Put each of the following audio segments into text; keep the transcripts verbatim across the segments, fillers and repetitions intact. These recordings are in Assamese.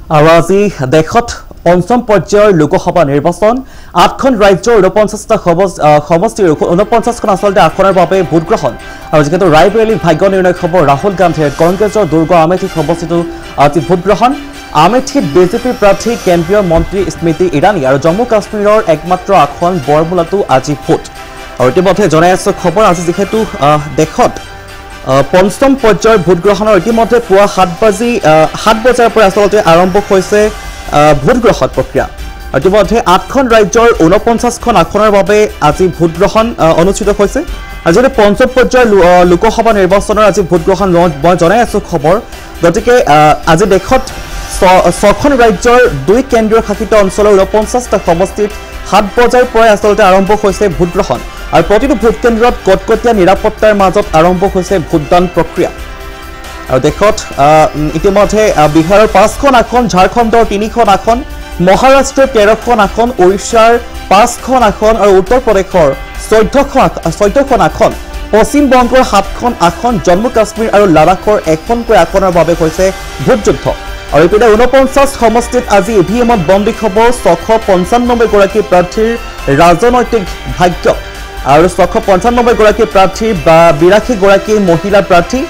আৰু আজি দেশত পঞ্চম পৰ্যায়ৰ লোকসভা নিৰ্বাচন আঠখন ৰাজ্যৰ ঊনপঞ্চাছটা সমষ্টিৰ ঊনপঞ্চাছখন আচলতে আসনৰ বাবে ভোট গ্ৰহণ আৰু যিহেতু ৰায়বেৰেলীত ভাগ্য নিৰ্ণয় হ'ব ৰাহুল গান্ধীয়ে কংগ্ৰেছৰ দুৰ্গ আমেথি সমষ্টিটো আজি ভোট গ্ৰহণ আমেথিত বিজেপিৰ প্ৰাৰ্থী কেন্দ্ৰীয় মন্ত্ৰী স্মৃতি ইৰাণী আৰু জম্মু কাশ্মীৰৰ একমাত্ৰ আসন বৰমুলাতো আজি ভোট আৰু ইতিমধ্যে জনাই আছো খবৰ আজি যিহেতু দেশত পঞ্চম পৰ্যায়ৰ ভোট গ্ৰহণৰ ইতিমধ্যে পুৱা সাত বাজি সাত বজাৰ পৰা আচলতে আৰম্ভ হৈছে ভোট গ্ৰহণ প্ৰক্ৰিয়া ইতিমধ্যে আঠখন ৰাজ্যৰ ঊনপঞ্চাছখন আসনৰ বাবে আজি ভোট গ্ৰহণ অনুষ্ঠিত হৈছে আজি পঞ্চম পৰ্যায়ৰ লোকসভা নিৰ্বাচনৰ আজি ভোট গ্ৰহণ মই জনাই আছো খবৰ গতিকে আজি দেশত ছখন ৰাজ্যৰ দুই কেন্দ্ৰীয় শাসিত অঞ্চলৰ ঊনপঞ্চাছটা সমষ্টিত সাত বজাৰ পৰা আচলতে আৰম্ভ হৈছে ভোট গ্ৰহণ আৰু প্ৰতিটো ভোট কেন্দ্ৰত কটকটীয়া নিৰাপত্তাৰ মাজত আৰম্ভ হৈছে ভোটদান প্ৰক্ৰিয়া আৰু দেশত ইতিমধ্যে বিহাৰৰ পাঁচখন আসন ঝাৰখণ্ডৰ তিনিখন আসন মহাৰাষ্ট্ৰৰ তেৰখন আসন ওড়িশাৰ পাঁচখন আসন আৰু উত্তৰ প্ৰদেশৰ চৈধ্যখন আসন পশ্চিম বংগৰ সাতখন আসন জম্মু কাশ্মীৰ আৰু লাডাখৰ এখনকৈ আসনৰ বাবে হৈছে ভোট যুদ্ধ আৰু ইপিনে ঊনপঞ্চাছ সমষ্টিত আজি ইভিএমত বন্দী হ'ব ছশ পঞ্চান্নব্বৈ গৰাকী প্ৰাৰ্থীৰ ৰাজনৈতিক ভাগ্য আৰু ছশ পঞ্চান্নব্বৈ গৰাকী প্ৰাৰ্থী বা বিৰাশী গৰাকী মহিলা প্ৰাৰ্থী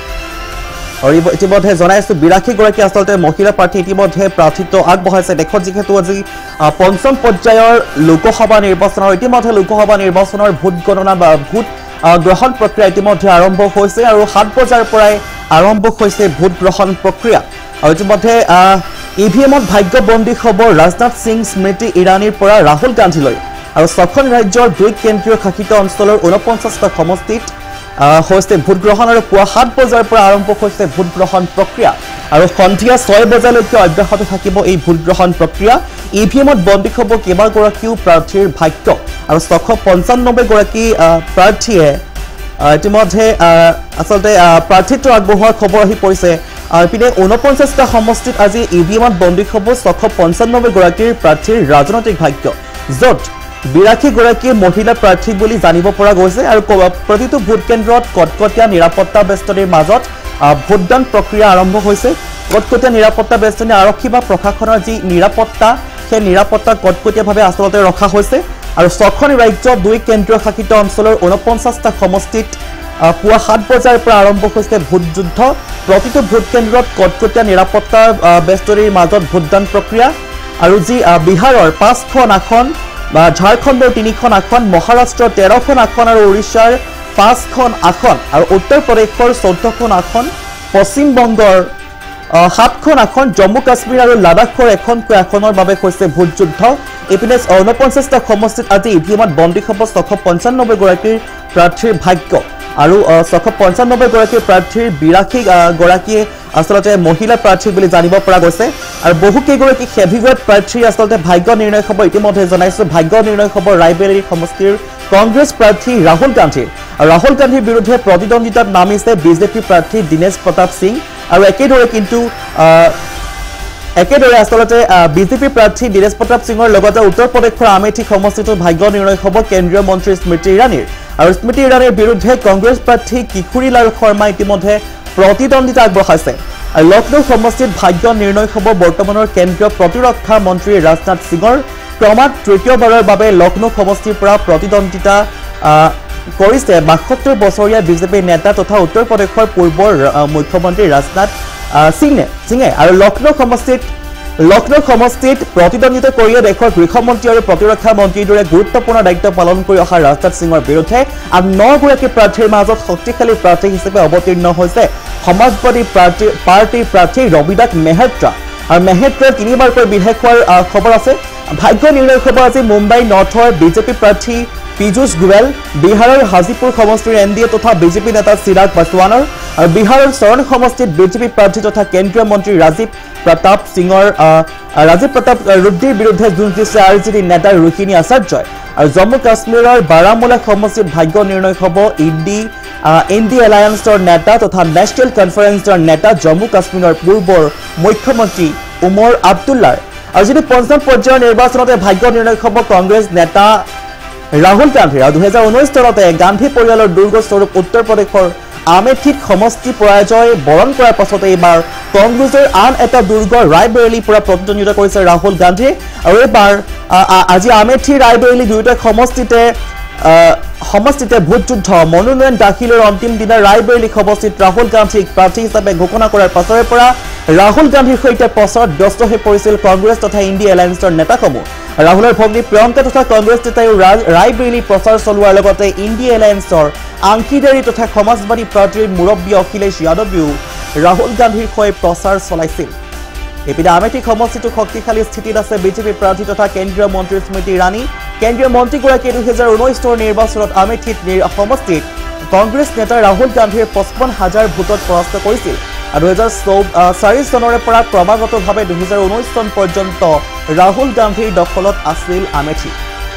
আৰু ইতিমধ্যে জনাই আছো বিৰাশী গৰাকী আচলতে মহিলা প্ৰাৰ্থী ইতিমধ্যে প্ৰাৰ্থিত্ব আগবঢ়াইছে দেশত যিহেতু আজি পঞ্চম পৰ্যায়ৰ লোকসভা নিৰ্বাচনৰ ইতিমধ্যে লোকসভা নিৰ্বাচনৰ ভোট গণনা বা ভোট গ্ৰহণ প্ৰক্ৰিয়া ইতিমধ্যে আৰম্ভ হৈছে আৰু সাত বজাৰ পৰাই আৰম্ভ হৈছে ভোট গ্ৰহণ প্ৰক্ৰিয়া আৰু ইতিমধ্যে ইভিএমত ভাগ্যবন্দী হ'ব ৰাজনাথ সিং স্মৃতি ইৰাণীৰ পৰা ৰাহুল গান্ধীলৈ আৰু ছখন ৰাজ্যৰ দুই কেন্দ্ৰীয় শাসিত অঞ্চলৰ ঊনপঞ্চাছটা সমষ্টিত হৈছে ভোট গ্ৰহণ আৰু পুৱা সাত বজাৰ পৰা আৰম্ভ হৈছে ভোট গ্ৰহণ প্ৰক্ৰিয়া আৰু সন্ধিয়া ছয় বজালৈকে অব্যাহত থাকিব এই ভোট গ্ৰহণ প্ৰক্ৰিয়া ইভিএমত বন্দী হ'ব কেইবাগৰাকীও প্ৰাৰ্থীৰ ভাগ্য আৰু ছশ পঞ্চান্নব্বৈ গৰাকী প্ৰাৰ্থীয়ে ইতিমধ্যে আচলতে প্ৰাৰ্থিত্ব আগবঢ়োৱাৰ খবৰ আহি পৰিছে ইপিনে ঊনপঞ্চাছটা সমষ্টিত আজি ইভিএমত বন্দী হ'ব ছশ পঞ্চান্নব্বৈ গৰাকীৰ প্ৰাৰ্থীৰ ৰাজনৈতিক ভাগ্য য'ত বিৰাশী গৰাকী মহিলা প্ৰাৰ্থী বুলি জানিব পৰা গৈছে আৰু প্ৰতিটো ভোট কেন্দ্ৰত কটকটীয়া নিৰাপত্তা বেষ্টনীৰ মাজত ভোটদান প্ৰক্ৰিয়া আৰম্ভ হৈছে কটকটীয়া নিৰাপত্তা বেষ্টনী আৰক্ষী বা প্ৰশাসনৰ যি নিৰাপত্তা সেই নিৰাপত্তা কটকটীয়াভাৱে আচলতে ৰখা হৈছে আৰু ছখন ৰাজ্য দুই কেন্দ্ৰীয় শাসিত অঞ্চলৰ ঊনপঞ্চাছটা সমষ্টিত পুৱা সাত বজাৰ পৰা আৰম্ভ হৈছে ভোট যুদ্ধ প্ৰতিটো ভোট কেন্দ্ৰত কটকটীয়া নিৰাপত্তা বেষ্টনীৰ মাজত ভোটদান প্ৰক্ৰিয়া আৰু যি বিহাৰৰ পাঁচখন আসন বা ঝাৰখণ্ডৰ তিনিখন আসন মহাৰাষ্ট্ৰৰ তেৰখন আসন আৰু ওড়িশাৰ পাঁচখন আসন আৰু উত্তৰ প্ৰদেশৰ চৈধ্যখন আসন পশ্চিম বংগৰ সাতখন আসন জম্মু কাশ্মীৰ আৰু লাডাখৰ এখনকৈ আসনৰ বাবে হৈছে ভোট যুদ্ধ ইপিনে ঊনপঞ্চাছটা সমষ্টিত আজি ইভিএমত বন্দী হ'ব ছশ পঞ্চান্নব্বৈ গৰাকীৰ প্ৰাৰ্থীৰ ভাগ্য আৰু ছশ পঞ্চান্নব্বৈ গৰাকী প্ৰাৰ্থীৰ বিৰাশী গৰাকী আচলতে মহিলা প্ৰাৰ্থী বুলি জানিব পৰা গৈছে আৰু বহু কেইগৰাকী হেভিৱেট প্ৰাৰ্থীৰ আচলতে ভাগ্য নিৰ্ণয় হ'ব ইতিমধ্যে জনাইছো ভাগ্য নিৰ্ণয় হ'ব ৰায়বেৰেলী সমষ্টিৰ কংগ্ৰেছ প্ৰাৰ্থী ৰাহুল গান্ধীৰ আৰু ৰাহুল গান্ধীৰ বিৰুদ্ধে প্ৰতিদ্বন্দ্বিতাত নামিছে বিজেপি প্ৰাৰ্থী দীনেশ প্ৰতাপ সিং আৰু একেদৰে কিন্তু একেদৰে আচলতে বিজেপি প্ৰাৰ্থী দীনেশ প্ৰতাপ সিঙৰ লগতে উত্তৰ প্ৰদেশৰ আমেথি সমষ্টিটো ভাগ্য নিৰ্ণয় হ'ব কেন্দ্ৰীয় মন্ত্ৰী স্মৃতি ইৰাণীৰ আৰু স্মৃতি ইৰাণীৰ বিৰুদ্ধে কংগ্ৰেছ প্ৰাৰ্থী কিশোৰীলাল শৰ্মা ইতিমধ্যে প্ৰতিদ্বন্দ্বিতা আগবঢ়াইছে আৰু লক্ষ্ণৌ সমষ্টিত ভাগ্য নিৰ্ণয় হ'ব বৰ্তমানৰ কেন্দ্ৰীয় প্ৰতিৰক্ষা মন্ত্ৰী ৰাজনাথ সিঙৰ ক্ৰমাৎ তৃতীয়বাৰৰ বাবে লক্ষ্ণৌ সমষ্টিৰ পৰা প্ৰতিদ্বন্দ্বিতা কৰিছে বাসত্তৰ বছৰীয়া বিজেপি নেতা তথা উত্তৰ প্ৰদেশৰ পূৰ্বৰ মুখ্যমন্ত্ৰী ৰাজনাথ সিঙে সিঙে আৰু লক্ষ্ণৌ সমষ্টিত লক্ষ্ণৌ সমষ্টিত প্ৰতিদ্বন্দ্বিতা কৰিয়ে দেশৰ গৃহমন্ত্ৰী আৰু প্ৰতিৰক্ষা মন্ত্ৰীৰ দৰে গুৰুত্বপূৰ্ণ দায়িত্ব পালন কৰি অহা ৰাজনাথ সিঙৰ বিৰুদ্ধে আৰু নগৰাকী প্ৰাৰ্থীৰ মাজত শক্তিশালী প্ৰাৰ্থী হিচাপে অৱতীৰ্ণ হৈছে সমাজবাদী প্ৰাৰ্থী পাৰ্টীৰ প্ৰাৰ্থী ৰবিদাস মেহত্ৰা আৰু মেহত্ৰাৰ তিনিবাৰকৈ বিধায়ক হোৱাৰ খবৰ আছে ভাগ্য নিৰ্ণয় হ'ব আজি মুম্বাই নৰ্থৰ বিজেপি প্ৰাৰ্থী পীযুষ গোৱেল বিহাৰৰ হাজিপুৰ সমষ্টিৰ এন ডি এ তথা বিজেপি নেতা চিৰাগ পাছৱানৰ আৰু বিহাৰৰ চৰণ সমষ্টিত বিজেপি প্ৰাৰ্থী তথা কেন্দ্ৰীয় মন্ত্ৰী ৰাজীৱ প্ৰতাপ সিঙৰ ৰাজীৱ প্ৰতাপ ৰুদ্দিৰ বিৰুদ্ধে যুঁজ দিছে আৰ জে ডি নেতা ৰোহিণী আচাৰ্যই আৰু জম্মু কাশ্মীৰৰ বাৰামুলা সমষ্টিত ভাগ্য নিৰ্ণয় হ'ব ইণ্ডি ইণ্ডি এলায়েন্সৰ নেতা তথা নেশ্যনেল কনফাৰেন্সৰ নেতা জম্মু কাশ্মীৰৰ পূৰ্বৰ মুখ্যমন্ত্ৰী উমৰ আব্দুল্লাৰ আৰু যদি পঞ্চম পৰ্যায়ৰ নিৰ্বাচনতে ভাগ্য নিৰ্ণয় হ'ব কংগ্ৰেছ নেতা ৰাহুল গান্ধী আৰু দুহেজাৰ ঊনৈছ চনতে গান্ধী পৰিয়ালৰ দুৰ্গ স্বৰূপ উত্তৰ প্ৰদেশৰ আমেথিত সমষ্টি পৰাজয় বৰণ কৰাৰ পাছতে এইবাৰ কংগ্ৰেছৰ আন এটা দুৰ্গ ৰায়বেৰেলীৰ পৰা প্ৰতিদ্বন্দ্বিতা কৰিছে ৰাহুল গান্ধী আৰু এইবাৰ আজি আমেথি ৰায়বেৰেলী দুয়োটা সমষ্টিতে সমষ্টিতে ভোট যুদ্ধ মনোনয়ন দাখিলৰ অন্তিম দিনা ৰায়বেৰেলী সমষ্টিত ৰাহুল গান্ধীক প্ৰাৰ্থী হিচাপে ঘোষণা কৰাৰ পাছৰে পৰা ৰাহুল গান্ধীৰ সৈতে প্ৰচাৰত ব্যস্ত হৈ পৰিছিল কংগ্ৰেছ তথা ইণ্ডিয়া এলায়েন্সৰ নেতাসমূহ ৰাহুলৰ ভগ্নী প্ৰিয়ংকা তথা কংগ্ৰেছ নেতাই ৰায়বেৰেলী প্ৰচাৰ চলোৱাৰ লগতে ইণ্ডিয়া এলায়েন্সৰ আংশীদাৰী তথা সমাজবাদী পাৰ্টীৰ মুৰব্বী অখিলেশ যাদৱেও ৰাহুল গান্ধীৰ হৈ প্ৰচাৰ চলাইছিল এপিনে আমেথি সমষ্টিটো শক্তিশালী স্থিতিত আছে বিজেপি প্ৰাৰ্থী তথা কেন্দ্ৰীয় মন্ত্ৰী স্মৃতি ইৰাণী কেন্দ্ৰীয় মন্ত্ৰীগৰাকীয়ে দুহেজাৰ ঊনৈছ চনৰ নিৰ্বাচনত আমেথিত সমষ্টিত কংগ্ৰেছ নেতা ৰাহুল গান্ধীৰ পঁচপন্ন হাজাৰ ভোটত পৰাস্ত কৰিছিল আৰু দুহেজাৰ চাৰি চনৰে পৰা ক্ৰমাগতভাৱে দুহেজাৰ ঊনৈছ চন পৰ্যন্ত ৰাহুল গান্ধীৰ দখলত আছিল আমেথি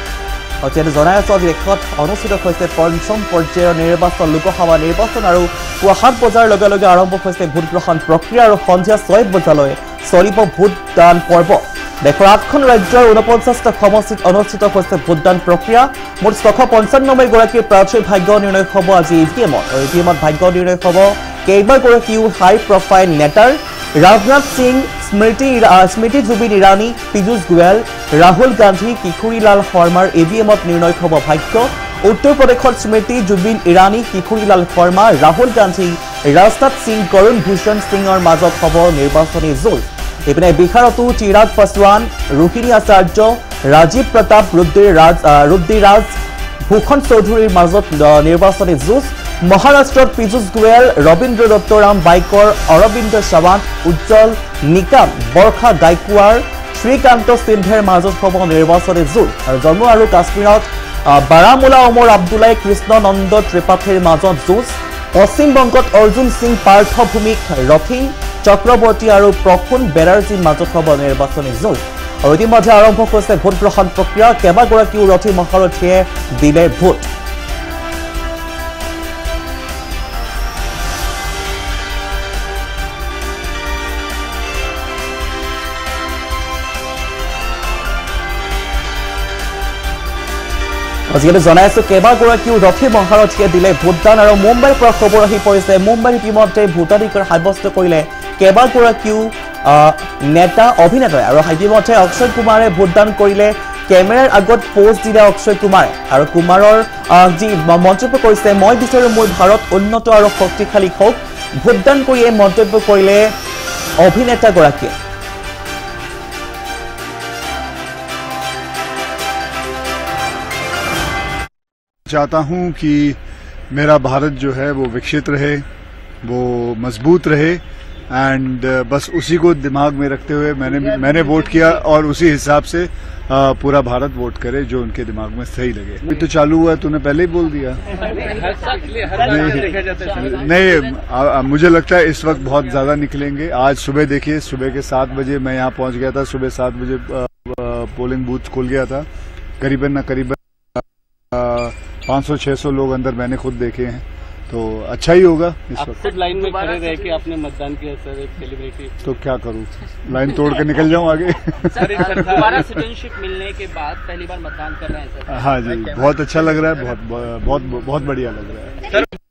অত্যন্ত জনাই আছো আজি দেশত অনুষ্ঠিত হৈছে পঞ্চম পৰ্যায়ৰ নিৰ্বাচন লোকসভা নিৰ্বাচন আৰু পুৱা সাত বজাৰ লগে লগে আৰম্ভ হৈছে ভোট গ্ৰহণ প্ৰক্ৰিয়া আৰু সন্ধিয়া ছয় বজালৈ চলিব ভোটদান পৰ্ব দেশৰ আঠখন ৰাজ্যৰ ঊনপঞ্চাছটা সমষ্টিত অনুষ্ঠিত হৈছে ভোটদান প্ৰক্ৰিয়া মুঠ ছশ পঞ্চান্নব্বৈ গৰাকী প্ৰাৰ্থীৰ ভাগ্য নিৰ্ণয় হ'ব আজি ই ভি এমত আৰু ই ভি এমত ভাগ্য নিৰ্ণয় হ'ব কেইবাগৰাকীও হাই প্ৰফাইল নেতাৰ ৰাজনাথ সিং স্মৃতি স্মৃতি জুবিন ইৰাণী পীযুষ গোৱেল ৰাহুল গান্ধী কিশোৰীলাল শৰ্মাৰ ই ভি এমত নিৰ্ণয় হ'ব ভাগ্য উত্তৰ প্ৰদেশত স্মৃতি জুবিন ইৰাণী কিশোৰীলাল শৰ্মা ৰাহুল গান্ধী ৰাজনাথ সিং কৰুণ ভূষণ সিঙৰ মাজত হ'ব নিৰ্বাচনী যুঁজ ইপিনে বিহাৰতো চিৰাগ পাছৱান ৰোহিণী আচাৰ্য ৰাজীৱ প্ৰতাপ ৰুদ্ৰৰাজ ৰুদ্ৰৰাজ ভূষণ চৌধুৰীৰ মাজত নিৰ্বাচনী যুঁজ মহাৰাষ্ট্ৰত পীযুষ গোৱেল ৰবীন্দ্ৰ দত্তৰাম বাইকৰ অৰবিন্দ সাৱন্ত উজ্জ্বল নিকাম বৰ্ষা গায়কোৱাৰ শ্ৰীকান্ত সিন্ধেৰ মাজত হ'ব নিৰ্বাচনী যুঁজ আৰু জম্মু আৰু কাশ্মীৰত বাৰামুলা ওমৰ আব্দুল্লাই কৃষ্ণ নন্দ ত্ৰিপাঠীৰ মাজত যুঁজ পশ্চিম বংগত অৰ্জুন সিং পাৰ্থ ভূমিক ৰথিন চক্ৰৱৰ্তী আৰু প্ৰফুন বেনাৰ্জীৰ মাজত হ'ব নিৰ্বাচনী যুঁজ আৰু ইতিমধ্যে আৰম্ভ হৈছে ভোট গ্ৰহণ প্ৰক্ৰিয়া কেইবাগৰাকীও ৰথী মহাৰথীয়ে দিলে ভোট আজিকালি জনাই আছো কেইবাগৰাকীও ৰথী মহাৰথীয়ে দিলে ভোটদান আৰু মুম্বাইৰ পৰা খবৰ আহি পৰিছে মুম্বাইৰ ইতিমধ্যে ভোটাধিকাৰ সাব্যস্ত কৰিলে কেইবাগৰাকীও নেতা অভিনেতাই আৰু ইতিমধ্যে অক্ষয় কুমাৰে ভোটদান কৰিলে কেমেৰাৰ আগত পোষ্ট দিলে অক্ষয় কুমাৰে আৰু কুমাৰৰ যি মন্তব্য কৰিছে মই বিচাৰো মোৰ ভাৰত উন্নত আৰু শক্তিশালী হওক ভোটদান কৰি এই মন্তব্য কৰিলে অভিনেতাগৰাকীয়ে चाहता हूं कि मेरा भारत जो है वो विकसित रहे वो मजबूत रहे एंड बस उसी को दिमाग में रखते हुए मैंने मैंने वोट किया और उसी हिसाब से पूरा भारत वोट करे जो उनके दिमाग में सही लगे अभी तो चालू हुआ है तूने पहले ही बोल दिया नहीं, नहीं आ, आ, मुझे लगता है इस वक्त बहुत ज्यादा निकलेंगे आज सुबह देखिए सुबह के सात बजे मैं यहाँ पहुँच गया था सुबह सात बजे पोलिंग बूथ खुल गया था करीबन न करीबन पाँच सौ छह सौ लोग अंदर मैंने खुद देखे हैं तो अच्छा ही होगा इस वक्त खुद लाइन में खड़े रह के आपने मतदान किया सर एक सेलिब्रिटी तो क्या करूं लाइन तोड़ कर निकल जाऊं आगे दोबारा सिटीजनशिप मिलने के बाद पहली बार मतदान कर रहे हैं सर हाँ जी बहुत अच्छा लग रहा है बहुत बहुत बहुत बढ़िया लग रहा है